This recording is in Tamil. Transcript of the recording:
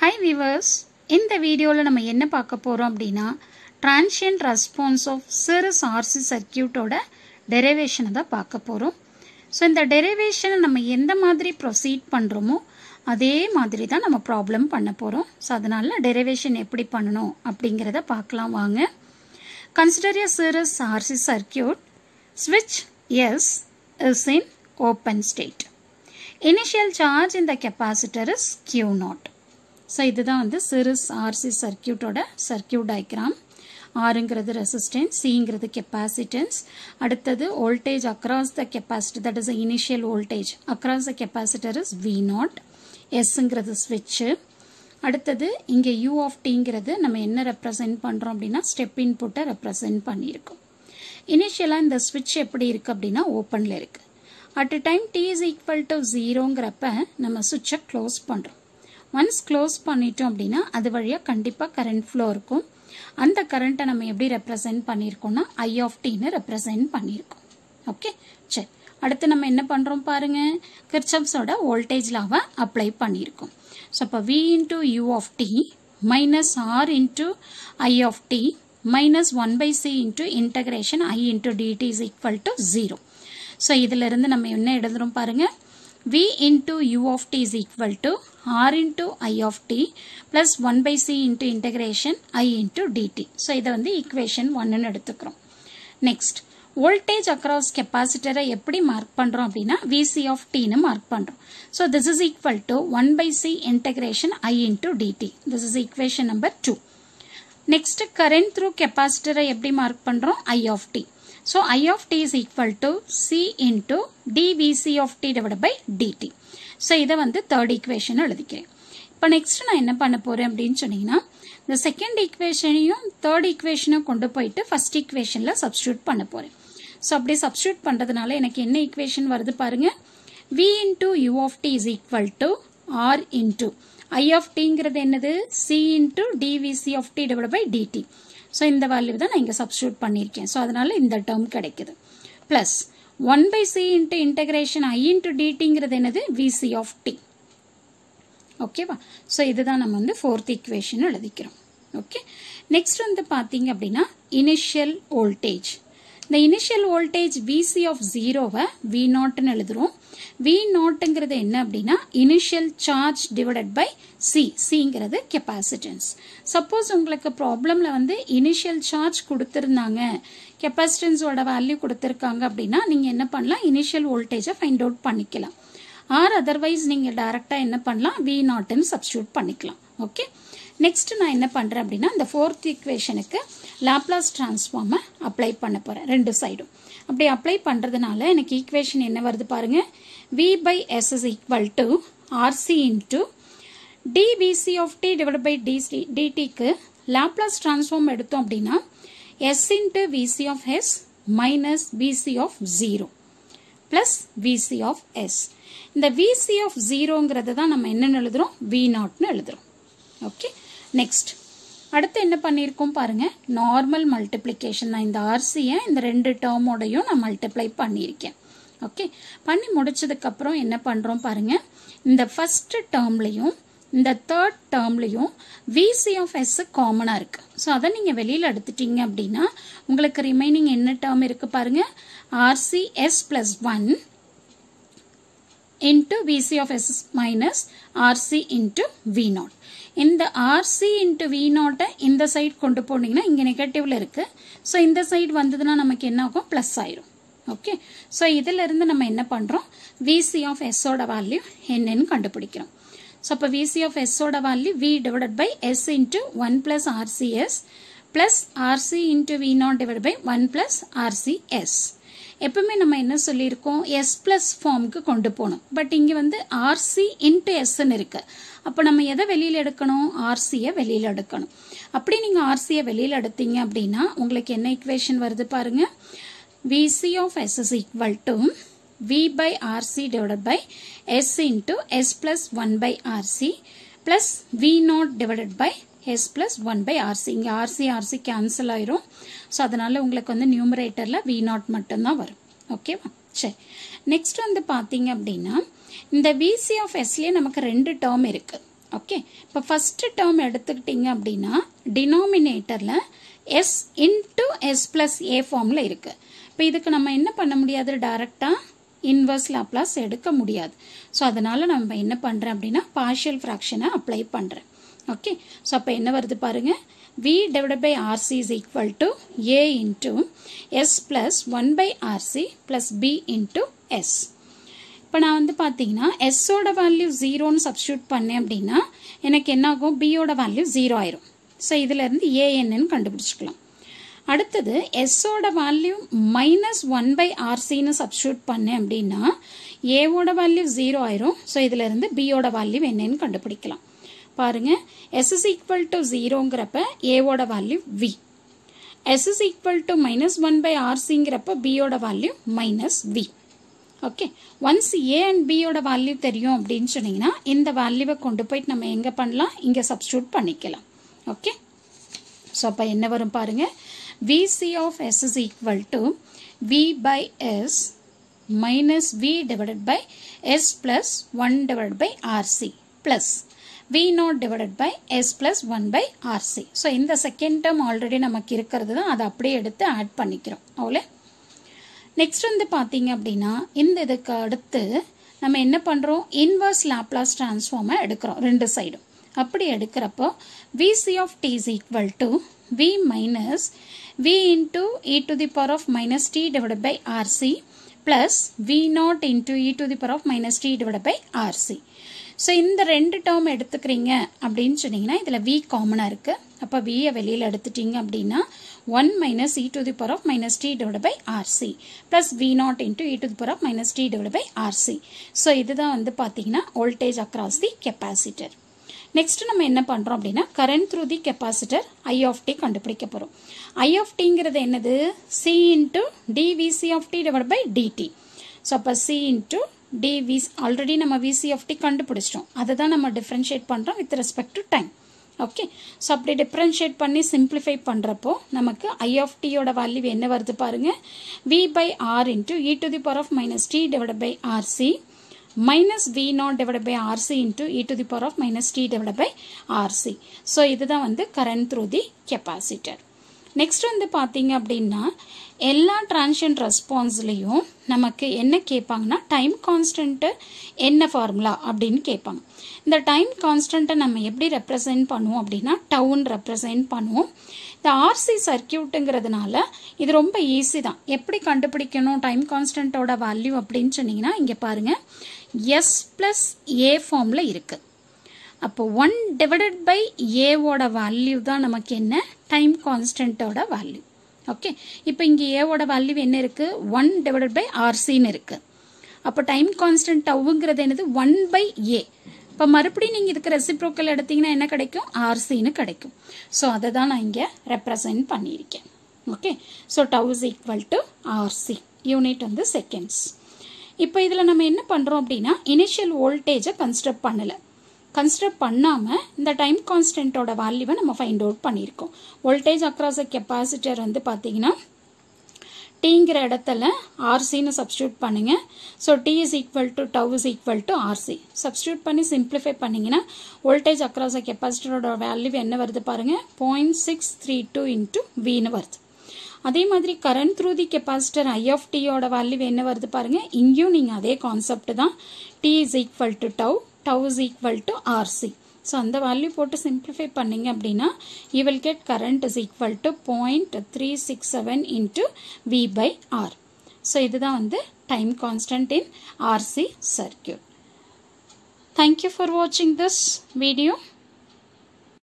Hi viewers, இந்த வீடியோல நம்ம என்ன பார்க்க போறோம் அப்படினா transient response of series RC circuit ஓட derivation தான் பார்க்க போறோம். So இந்த derivation நம்ம எந்த மாதிரி proceed பண்றோமோ அதே மாதிரி தான் நம்ம problem பண்ண போறோம். So அதனால derivation எப்படி பண்ணனும் அப்படிங்கறத பார்க்கலாம் வாங்க. Consider a series RC circuit. Switch S is in open state. Initial charge in the capacitor is Q0. So இதுதான் வந்து series RC circuit ஓட circuit diagram. Rங்கிறது resistance, Cங்கிறது capacitance. அடுத்தது voltage across the capacitor, that is the initial voltage across the capacitor is V0. Sங்கிறது switch. அடுத்தது இங்க U of Tங்கிறது நம்ம என்ன represent பண்றோம் அப்படினா step input represent பண்ணியிருக்கோம். Initially இந்த switch எப்படி இருக்கு அப்படினா openல இருக்கு. At a time t is equal to 0ங்கிறப்ப நம்ம switch close பண்றோம். Once close பண்ணிட்டோம் அப்படினா அது வழியா கண்டிப்பா current flow இருக்கும். அந்த current நம்ம எப்படி represent பண்ணிருக்கோம்னா I of t ன்னு represent பண்ணிருக்கோம். ஓகே சரி அடுத்து நம்ம என்ன பண்றோம் பாருங்க Kirchhoff's ஓட voltage law-வை apply பண்ணிருக்கோம். So அப்ப V into U of t minus R into I of t minus 1 by C into integration I into dt is equal to 0. So இதில இருந்து நம்ம என்ன எழுதுறோம் பாருங்க V into U of t is equal to R into I of t plus 1 by C into integration I into dt. So இதை வந்து equation 1 ன்னு எடுத்துக்கிறோம். Next, voltage across capacitor எப்படி mark பண்றோம் அப்படின்னா Vc of t ன்னு mark பண்றோம். So this is equal to 1 by C integration I into dt. This is equation number 2. Next, current through capacitor எப்படி mark பண்றோம் I of t. So I of t is equal to C into dVc of t divided by dt. So இதை வந்து third equation எழுதிக்கிறேன். இப்போ next நான் என்ன பண்ண போறேன் அப்படின்னு சொன்னீங்கன்னா இந்த second equationையும் third equationையும் கொண்டு போயிட்டு first equationல substitute பண்ண போறேன். So அப்படி substitute பண்றதுனால எனக்கு என்ன equation வருது பாருங்க V into U of t is equal to R into I of tங்கிறது என்னது C into dVc of t divided by dt. So இந்த வேல்யூ தான் நான் இங்க சப்ஸ்டிட்யூட் பண்ணிருக்கேன். So அதனால இந்த டேர்ம் கிடைக்குது. Plus 1 by C into integration I into dtங்கிறது என்னது Vc of t. ஓகேவா? So இதுதான் நம்ம வந்து fourth equation எழுதிக்கிறோம். ஓகே. நெக்ஸ்ட் வந்து பாத்தீங்க அப்படின்னா initial voltage. The initial voltage Vc of 0-வை V0 ன்னு எழுதுறோம். V0ங்கிறது என்ன அப்படின்னா initial charge divided by C. Cங்கிறது capacitance. Suppose உங்களுக்கு ப்ராப்ளம்ல வந்து initial charge கொடுத்திருந்தாங்க, capacitance ஓட வேல்யூ கொடுத்திருக்காங்க அப்படின்னா நீங்க என்ன பண்ணலாம் initial voltage find out பண்ணிக்கலாம். Or otherwise நீங்க டைரக்டா என்ன பண்ணலாம் V0 ன்னு சப்ஸ்டிட்யூட் பண்ணிக்கலாம். ஓகே. நெக்ஸ்ட் நான் என்ன பண்றேன் அப்படின்னா இந்த fourth equationக்கு லாப்லாஸ் டிரான்ஸ்ஃபார்ம் அப்ளை பண்ண போறேன் ரெண்டு சைடும். அப்படி அப்ளை பண்றதுனால எனக்கு ஈக்குவேஷன் என்ன வருது பாருங்க V by S is equal to RC into dVc of t divided by dt க்கு லாப்லாஸ் டிரான்ஸ்ஃபார்ம் எடுத்தோம் அப்படின்னா S into Vc of S minus Vc of 0 plus Vc of S. இந்த Vc of 0ங்கிறது தான் நம்ம என்ன எழுதுறோம் V0 ன்னு எழுதுறோம். ஓகே. நெக்ஸ்ட் அடுத்து என்ன பண்ணிருக்கோம் பாருங்க நார்மல் மல்டிப்ளிகேஷன் நான் இந்த RC-யை இந்த ரெண்டு டேர்மோடையும் நான் மல்டிப்ளை பண்ணியிருக்கேன். ஓகே. பண்ணி முடிச்சதுக்கு அப்புறம் என்ன பண்றோம் பாருங்க இந்த ஃபர்ஸ்ட் டேர்ம்லயும் இந்த தேர்ட் டேர்ம்லயும் Vc of S காமனா இருக்கு. ஸோ அதை நீங்க வெளியில எடுத்துட்டீங்க அப்படின்னா உங்களுக்கு ரிமைனிங் என்ன டேர்ம் இருக்கு பாருங்க RCS plus 1 into Vc of S minus RC into V0. இந்த RC into V0 இந்த சைடு கொண்டு போனீங்கன்னா இங்க நெகட்டிவ்ல இருக்கு. ஸோ இந்த சைடு வந்ததுன்னா நமக்கு என்ன ஆகும் பிளஸ் ஆயிரும். ஓகே. ஸோ இதுல இருந்து நம்ம என்ன பண்றோம் Vc of S ஓட வேல்யூ என்னன்னு கண்டுபிடிக்கிறோம். ஸோ அப்போ Vc of S ஓட value V divided by S into 1 plus RCS plus RC into V0 divided by 1 plus RCS. எப்பவுமே நம்ம என்ன சொல்லியிருக்கோம் S plus ஃபார்முக்கு கொண்டு போகணும். பட் இங்க வந்து RC into Sன்னு இருக்கு. அப்போ நம்ம எதை வெளியில எடுக்கணும் RC-யை வெளியில எடுக்கணும். அப்படி நீங்க RC-யை வெளியில எடுத்தீங்க அப்படின்னா உங்களுக்கு என்ன ஈக்குவேஷன் வருது பாருங்க Vc of S is equal to V by RC divided by S into S plus 1 by RC plus V0 divided by S plus 1 by RC. இங்க RC cancel ஆயிரும். ஸோ அதனால உங்களுக்கு வந்து நியூமரேட்டர்ல V0 மட்டும்தான் வரும். ஓகேவா? சரி நெக்ஸ்ட் வந்து பாத்தீங்க அப்படின்னா இந்த Vc of Sலயே நமக்கு ரெண்டு டேர்ம் இருக்கு. ஓகே, இப்போ ஃபர்ஸ்ட் டேர்ம் எடுத்துக்கிட்டீங்க அப்படின்னா டினாமினேட்டரில் s into S plus A ஃபார்மில் இருக்குது. இப்போ இதுக்கு நம்ம என்ன பண்ண முடியாது, டைரெக்டாக இன்வர்ஸ் லாப்லாஸ் எடுக்க முடியாது. ஸோ அதனால் நம்ம என்ன பண்ணுறேன் அப்படின்னா பார்ஷியல் ஃப்ராக்ஷனை அப்ளை பண்ணுறேன். ஓகே, ஸோ அப்போ என்ன வருது பாருங்கள், v divided by rc is equal to a into s plus 1 by rc plus b into s. இப்போ நான் வந்து பார்த்தீங்கன்னா எஸ்ஸோட வேல்யூ 0ன்னு சப்ஸ்டியூட் பண்ணேன் அப்படின்னா எனக்கு என்ன ஆகும், பியோட வேல்யூ 0 ஆயிரும். ஸோ இதிலேருந்து ஏ என்னன்னு கண்டுபிடிச்சிக்கலாம். அடுத்தது எஸ்ஸோட வேல்யூ -1 by rcன்னு சப்ஸ்டியூட் பண்ணேன் அப்படின்னா ஏவோட வேல்யூ 0 ஆயிரும். ஸோ இதிலேருந்து பியோட வேல்யூ என்னன்னு கண்டுபிடிக்கலாம். பாருங்க, s is equal to 0ங்கிறப்ப ஏவோட value v, s is equal to -1 by rcங்கிறப்ப பியோட value -v. Okay, once A and பியோட வேல்யூ தெரியும் அப்படின்னு சொன்னீங்கன்னா இந்த வேல்யூவை கொண்டு போயிட்டு நம்ம எங்கே பண்ணலாம், இங்கே சப்ஸ்டியூட் பண்ணிக்கலாம். ஓகே, ஸோ அப்போ என்ன வரும் பாருங்க, vc of s is equal to v by s minus v divided by s plus 1 divided by rc plus v0 divided by s plus 1 by rc. So இந்த செகண்ட் டேர்ம் ஆல்ரெடி நமக்கு இருக்கிறது தான், அதை அப்படியே எடுத்து ஆட் பண்ணிக்கிறோம். அவ்வளோ. நெக்ஸ்ட் வந்து பார்த்தீங்க அப்படின்னா இந்த இதுக்கு அடுத்து நம்ம என்ன பண்ணுறோம், இன்வர்ஸ் லாப்லாஸ் டிரான்ஸ்ஃபார்மை எடுக்கிறோம் ரெண்டு சைடும். அப்படி எடுக்கிறப்போ vc of t is equal to v minus v into e to the power of minus t divided by rc plus v0 into e to the power of minus t divided by rc. So இந்த ரெண்டு டேர்ம் எடுத்துக்கிறீங்க அப்படின்னு சொன்னீங்கன்னா இதில் v காமனாக இருக்குது. அப்போ vயை வெளியில் எடுத்துட்டீங்க அப்படின்னா 1 minus e to the power of minus t divided by rc plus v0 into e to the power of minus t divided by rc. So இதுதான் வந்து பார்த்தீங்கன்னா voltage across the capacitor. Next நம்ம என்ன பண்ணுறோம் அப்படின்னா current through the capacitor i of t கண்டுபிடிக்க போகிறோம். i of tங்கிறது என்னது, c into dvc of t divided by dt. So அப்போ c into dv, ஆல்ரெடி நம்ம vc of t கண்டுபிடிச்சிட்டோம், அதை தான் நம்ம டிஃப்ரென்ஷியேட் பண்ணுறோம் with respect to time. Okay, so அப்படி டிஃப்ரென்ஷியேட் பண்ணி சிம்பிளிஃபை பண்ணுறப்போ நமக்கு i of t யோட வேல்யூ என்ன வருது பாருங்க, v by r into e to the power of minus t divided by rc minus v0 divided by rc into e to the power of minus t divided by rc. So இதுதான் வந்து current through the capacitor. Next வந்து பார்த்தீங்க அப்படின்னா எல்லா டிரான்சியன்ட் ரெஸ்பான்ஸ்லேயும் நமக்கு என்ன கேட்பாங்கன்னா டைம் கான்ஸ்டன்ட்டு என்ன ஃபார்முலா அப்படின்னு கேட்பாங்க. இந்த டைம் கான்ஸ்டன்ட்டை நம்ம எப்படி ரெப்ரசென்ட் பண்ணுவோம் அப்படின்னா டவுன் ரெப்ரசென்ட் பண்ணுவோம். இந்த ஆர்சி சர்க்கியூட்டுங்கிறதுனால இது ரொம்ப ஈஸி தான். எப்படி கண்டுபிடிக்கணும் டைம் கான்ஸ்டன்ட்டோட வேல்யூ அப்படின்னு சொன்னீங்கன்னா இங்கே பாருங்கள், எஸ் ப்ளஸ் ஏ ஃபார்மில் இருக்குது. அப்போ 1 டிவைடட் பை ஏவோட வேல்யூ தான் நமக்கு என்ன, டைம் கான்ஸ்டன்ட்டோட வேல்யூ. ஓகே, இப்போ இங்கே ஏவோட வேல்யூ என்ன இருக்குது, 1 டிவைடட் பை ஆர்சின்னு இருக்குது. அப்போ டைம் கான்ஸ்டன்ட் டவுங்கிறது என்னது, 1 பை ஏ. இப்போ மறுபடியும் நீங்கள் இதுக்கு ரெசிப்ரோக்கல் எடுத்தீங்கன்னா என்ன கிடைக்கும், ஆர்சின்னு கிடைக்கும். ஸோ அதை தான் நான் இங்கே ரெப்ரசன்ட் பண்ணியிருக்கேன். Okay, so tau is equal to RC, unit வந்து செகண்ட்ஸ். இப்போ இதில் நம்ம என்ன பண்ணுறோம் அப்படின்னா இனிஷியல் வோல்டேஜை கன்ஸ்ட்ரக்ட் பண்ணலை. கன்ஸ்ட்ரக்ட் பண்ணாமல் இந்த டைம் கான்ஸ்டன்ட்டோட வேல்யூவை நம்ம ஃபைண்ட் அவுட் பண்ணியிருக்கோம். வோல்டேஜ் அக்ராஸ் அ கெப்பாசிட்டர் வந்து பார்த்தீங்கன்னா டீங்கிற இடத்துல ஆர்சின்னு சப்ஸ்டியூட் பண்ணுங்க. So T is equal to tau is equal to RC substitute பண்ணி சிம்பிளிஃபை பண்ணிங்கன்னா வோல்டேஜ் அக்ராஸ் அ கெப்பாசிட்டரோட வேல்யூ என்ன வருது பாருங்கள், 0.632 இன்ட்டு வின்னு வருது. அதே மாதிரி current through the capacitor I of டியோட வேல்யூ என்ன வருது பாருங்க, இங்கேயும் நீங்கள் அதே கான்செப்ட் தான், T is equal to tau, tau is equal to RC. So அந்த வேல்யூ போட்டு சிம்பிளிஃபை பண்ணிங்க அப்படின்னா you will get current is equal to 0.367 into V by R. So இதுதான் வந்து time constant in RC circuit. Thank you for வாட்சிங் திஸ் வீடியோ.